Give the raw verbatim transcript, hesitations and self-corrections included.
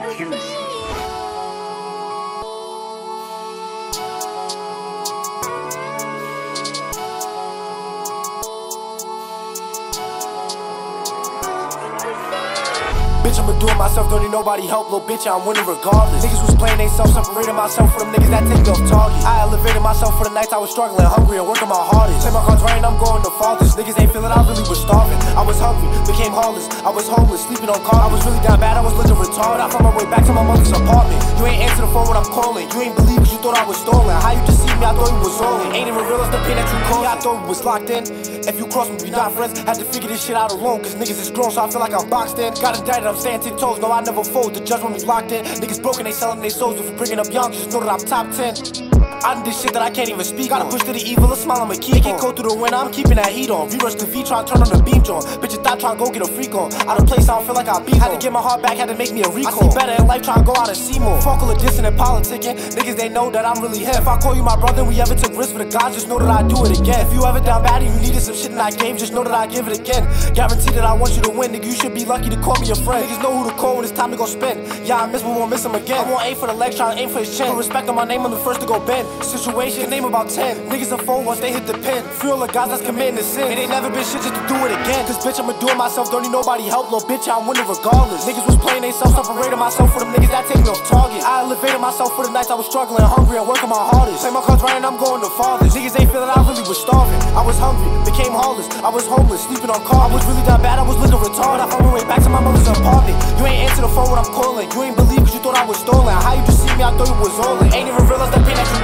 Hennessy. Bitch, I'ma do it myself, don't need nobody help, little bitch, I'm winning regardless. Niggas was playing they self, separated myself from them niggas that take me off target. I elevated myself for the nights I was struggling, hungry, and working my hardest. Play my cards right, I'm going the farthest. Niggas ain't feeling, I really was starving. I was hungry, became heartless. I was homeless, sleeping on cars. I was really down bad, I was looking retarded. I found my way back to my mother's apartment. You ain't answer the phone when I'm calling. You ain't believe cause you thought I was stolen. How you deceived me, I thought you was rolling. Ain't even realize the pain that you caused. I thought we was locked in. If you cross me, we not friends. Had to figure this shit out alone, cause niggas is grown, so I feel like I'm boxed in. Got indicted, I'm staying ten toes, no I never fold. The judgment was locked in. Niggas broken, they selling their souls. If you bringing up young, just know that I'm top ten. I did this shit that I can't even speak. Gotta push to the evil, a smile I'ma keep. Can't go through the winter, I'm keeping that heat on. V-rush the V, try to turn on the beam joint. Bitches thought try to go get a freak on. Out of place, I don't feel like I beat. Had to get my heart back, had to make me a recall. I see better in life, try to go out and see more. Fuck all the dissing and politicking. Niggas, they know that I'm really him. If I call you my brother, we ever took risks for the gods, just know that I do it again. If you ever down bad and you needed some shit and I gave, just know that I give it again. Guarantee that I want you to win, nigga, you should be lucky to call me a friend. Niggas know who to call when it's time to go spin. Yeah, I miss, but won't miss him again. I won't aim for the legs, try to aim for his chin. Put respect on my name, I'm the first to go bend. Situation, name about ten. Niggas a foe once they hit the pen. Free all the guys that's committing the sin. It ain't never been shit just to do it again. Cause bitch, I'ma do it myself, don't need nobody help, little bitch, I'm winning regardless. Niggas was playing they self, separated myself for them niggas that take me off target. I elevated myself for the nights I was struggling, hungry, and working my hardest. Play my cards right and I'm going the farthest. Niggas ain't feeling I really was starving. I was hungry, became heartless. I was homeless, sleeping on cars. I was really down bad, I was looking retarded. I found my way back to my mother's apartment. You ain't answer the phone when I'm calling. You ain't believe cause you thought I was stolen. How you deceived me, I thought you was all in. Ain't even realize the pain that you